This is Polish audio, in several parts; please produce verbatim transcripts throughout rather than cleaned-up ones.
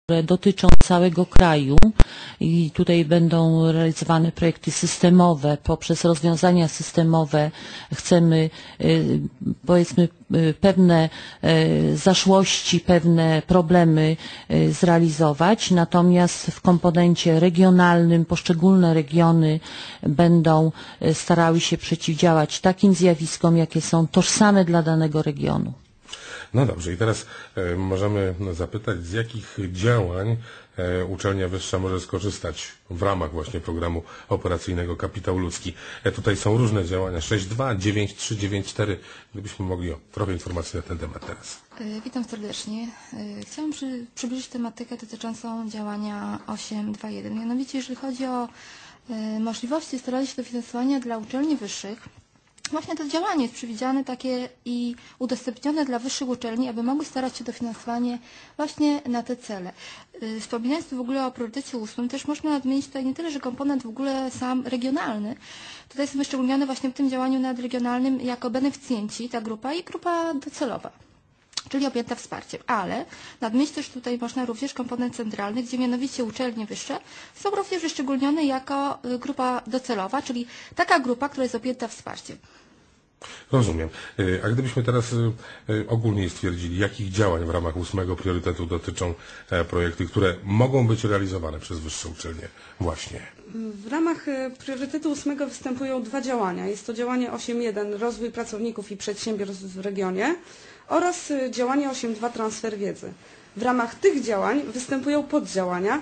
które dotyczą całego kraju i tutaj będą realizowane projekty systemowe. Poprzez rozwiązania systemowe chcemy, powiedzmy, pewne zaszłości, pewne problemy zrealizować, natomiast w komponencie regionalnym poszczególne regiony będą starały się przeciwdziałać takim zjawiskom, jakie są tożsame dla danego regionu. No dobrze, i teraz e, możemy zapytać, z jakich działań e, uczelnia wyższa może skorzystać w ramach właśnie programu operacyjnego Kapitał Ludzki. E, tutaj są różne działania, sześć dwa, dziewięć trzy dziewięć cztery, gdybyśmy mogli o trochę informacji na ten temat teraz. E, witam serdecznie. E, chciałam przy, przybliżyć tematykę dotyczącą działania osiem dwa jeden. Mianowicie, jeżeli chodzi o e, możliwości starania się dofinansowania dla uczelni wyższych, właśnie to działanie jest przewidziane takie i udostępnione dla wyższych uczelni, aby mogły starać się o dofinansowanie właśnie na te cele. Wspominając tu w ogóle o priorytecie ósmym, też można nadmienić tutaj nie tyle, że komponent w ogóle sam regionalny. Tutaj są wyszczególnione właśnie w tym działaniu nadregionalnym jako beneficjenci, ta grupa i grupa docelowa, czyli objęta wsparciem. Ale nadmienić też tutaj można również komponent centralny, gdzie mianowicie uczelnie wyższe są również wyszczególnione jako grupa docelowa, czyli taka grupa, która jest objęta wsparciem. Rozumiem. A gdybyśmy teraz ogólnie stwierdzili, jakich działań w ramach ósmego priorytetu dotyczą projekty, które mogą być realizowane przez wyższe uczelnie właśnie? W ramach priorytetu ósmego występują dwa działania. Jest to działanie osiem jeden, rozwój pracowników i przedsiębiorstw w regionie, oraz działanie osiem dwa, transfer wiedzy. W ramach tych działań występują poddziałania.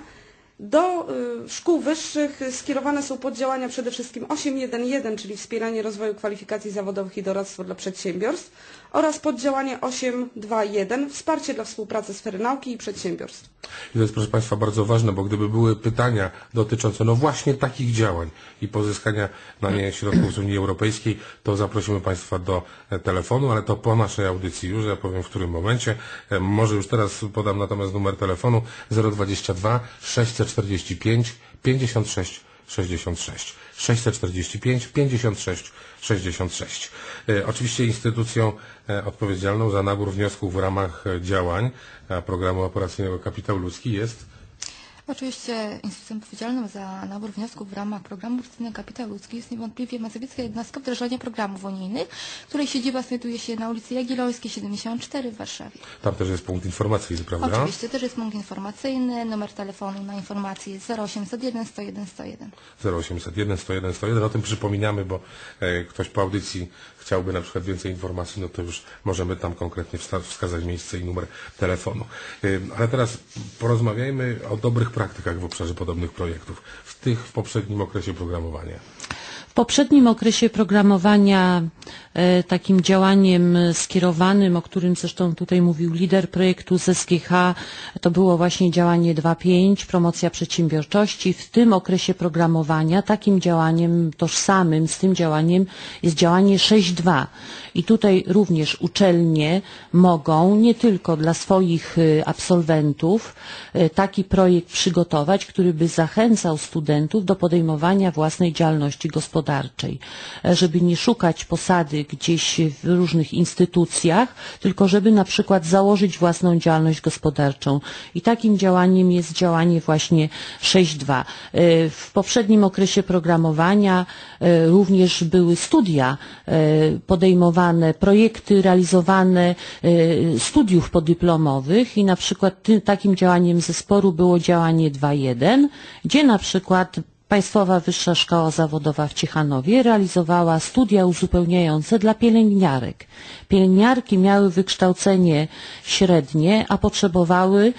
Do y, szkół wyższych skierowane są poddziałania przede wszystkim osiem jeden jeden, czyli wspieranie rozwoju kwalifikacji zawodowych i doradztwo dla przedsiębiorstw, oraz poddziałanie osiem dwa jeden, wsparcie dla współpracy sfery nauki i przedsiębiorstw. I to jest, proszę Państwa, bardzo ważne, bo gdyby były pytania dotyczące no właśnie takich działań i pozyskania na nie środków z Unii Europejskiej, to zaprosimy Państwa do telefonu, ale to po naszej audycji już, ja powiem w którym momencie. Może już teraz podam natomiast numer telefonu zero dwadzieścia dwa, sześćset czterdzieści pięć, pięćdziesiąt sześć sześćdziesiąt sześć. sześćset czterdzieści pięć, pięćdziesiąt sześć sześćdziesiąt sześć. E, oczywiście instytucją e, odpowiedzialną za nabór wniosków w ramach e, działań e, programu operacyjnego Kapitał Ludzki jest? Oczywiście instytucją odpowiedzialną za nabór wniosków w ramach programu operacyjnego Kapitał Ludzki jest niewątpliwie Mazowiecka Jednostka Wdrażania Programów Unijnych, której siedziba znajduje się na ulicy Jagiellońskiej siedemdziesiąt cztery w Warszawie. Tam też jest punkt informacyjny, prawda? Oczywiście, też jest punkt informacyjny, numer telefonu na informacje jest zero osiemset jeden, sto jeden, sto jeden. zero osiemset jeden, sto jeden, sto jeden. O tym przypominamy, bo e, ktoś po audycji chciałby na przykład więcej informacji, no to już możemy tam konkretnie wskazać miejsce i numer telefonu. E, ale teraz porozmawiajmy o dobrych praktykach w obszarze podobnych projektów, w tych w poprzednim okresie programowania. W poprzednim okresie programowania e, takim działaniem skierowanym, o którym zresztą tutaj mówił lider projektu z S G H, to było właśnie działanie dwa pięć, promocja przedsiębiorczości. W tym okresie programowania takim działaniem tożsamym z tym działaniem jest działanie sześć dwa. I tutaj również uczelnie mogą nie tylko dla swoich absolwentów taki projekt przygotować, który by zachęcał studentów do podejmowania własnej działalności gospodarczej, żeby nie szukać posady gdzieś w różnych instytucjach, tylko żeby na przykład założyć własną działalność gospodarczą. I takim działaniem jest działanie właśnie sześć dwa. W poprzednim okresie programowania również były studia podejmowane, projekty realizowane studiów podyplomowych i na przykład tym, takim działaniem zespołu było działanie dwa jeden, gdzie na przykład Państwowa Wyższa Szkoła Zawodowa w Ciechanowie realizowała studia uzupełniające dla pielęgniarek. Pielęgniarki miały wykształcenie średnie, a potrzebowały,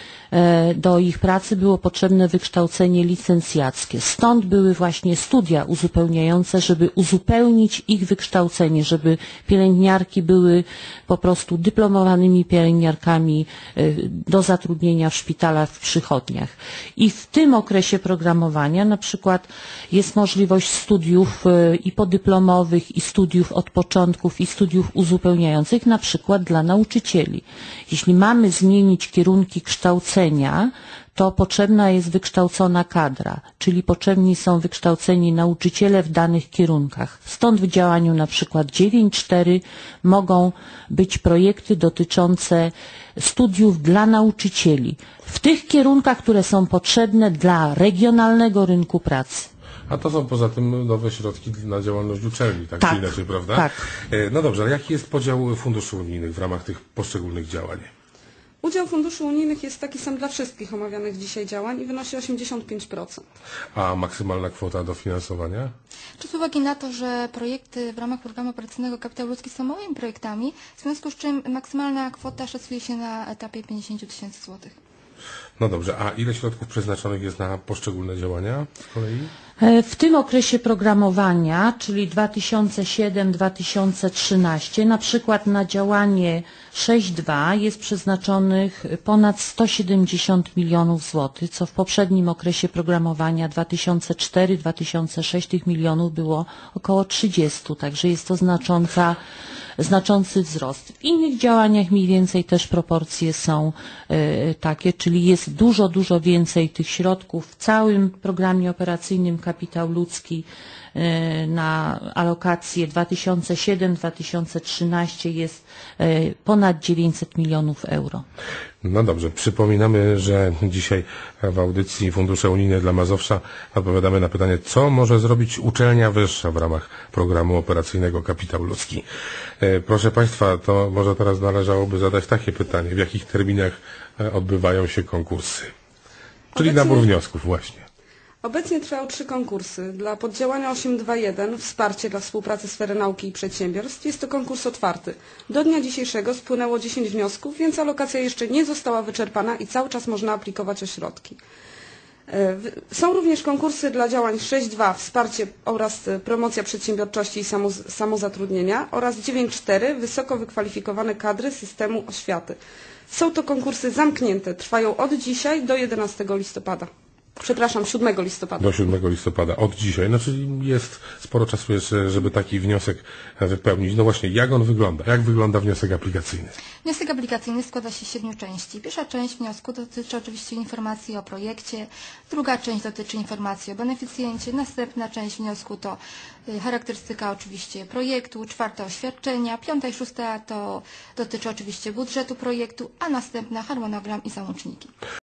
do ich pracy było potrzebne wykształcenie licencjackie. Stąd były właśnie studia uzupełniające, żeby uzupełnić ich wykształcenie, żeby pielęgniarki były po prostu dyplomowanymi pielęgniarkami do zatrudnienia w szpitalach, w przychodniach. I w tym okresie programowania na przykład jest możliwość studiów i podyplomowych, i studiów od początków, i studiów uzupełniających, na przykład dla nauczycieli. Jeśli mamy zmienić kierunki kształcenia, to potrzebna jest wykształcona kadra, czyli potrzebni są wykształceni nauczyciele w danych kierunkach. Stąd w działaniu na przykład dziewięć cztery mogą być projekty dotyczące studiów dla nauczycieli w tych kierunkach, które są potrzebne dla regionalnego rynku pracy. A to są poza tym nowe środki na działalność uczelni, tak, Tak, czy inaczej, prawda? tak. E, No dobrze, ale jaki jest podział funduszy unijnych w ramach tych poszczególnych działań? Udział funduszy unijnych jest taki sam dla wszystkich omawianych dzisiaj działań i wynosi osiemdziesiąt pięć procent. A maksymalna kwota dofinansowania? Czy z uwagi na to, że projekty w ramach programu operacyjnego Kapitał Ludzki są małymi projektami, w związku z czym maksymalna kwota szacuje się na etapie pięćdziesiąt tysięcy złotych. No dobrze, a ile środków przeznaczonych jest na poszczególne działania z kolei? W tym okresie programowania, czyli dwa tysiące siedem do dwa tysiące trzynaście, na przykład na działanie sześć dwa jest przeznaczonych ponad sto siedemdziesiąt milionów złotych, co w poprzednim okresie programowania dwa tysiące cztery do dwa tysiące sześć tych milionów było około trzydzieści, także jest to znacząca znaczący wzrost. W innych działaniach mniej więcej też proporcje są y, takie, czyli jest dużo, dużo więcej tych środków w całym programie operacyjnym Kapitał Ludzki y, na alokację dwa tysiące siedem do dwa tysiące trzynaście jest y, ponad dziewięćset milionów euro. No dobrze, przypominamy, że dzisiaj w audycji Fundusze Unijne dla Mazowsza odpowiadamy na pytanie, co może zrobić uczelnia wyższa w ramach programu operacyjnego Kapitał Ludzki. E, proszę Państwa, to może teraz należałoby zadać takie pytanie, w jakich terminach e, odbywają się konkursy? Czyli Obecnie- nabór wniosków, właśnie. Obecnie trwają trzy konkursy. Dla poddziałania osiem dwa jeden Wsparcie dla współpracy sfery nauki i przedsiębiorstw jest to konkurs otwarty. Do dnia dzisiejszego spłynęło dziesięć wniosków, więc alokacja jeszcze nie została wyczerpana i cały czas można aplikować o środki. E, w- Są również konkursy dla działań sześć dwa Wsparcie oraz e, promocja przedsiębiorczości i samoz- samozatrudnienia oraz dziewięć cztery Wysoko wykwalifikowane kadry systemu oświaty. Są to konkursy zamknięte, trwają od dzisiaj do jedenastego listopada. Przepraszam, siódmego listopada. Do siódmego listopada, od dzisiaj. No czyli jest sporo czasu jeszcze, żeby taki wniosek wypełnić. No właśnie, jak on wygląda? Jak wygląda wniosek aplikacyjny? Wniosek aplikacyjny składa się z siedmiu części. Pierwsza część wniosku dotyczy oczywiście informacji o projekcie, druga część dotyczy informacji o beneficjencie, następna część wniosku to y, charakterystyka oczywiście projektu, czwarta oświadczenia, piąta i szósta to dotyczy oczywiście budżetu projektu, a następna harmonogram i załączniki.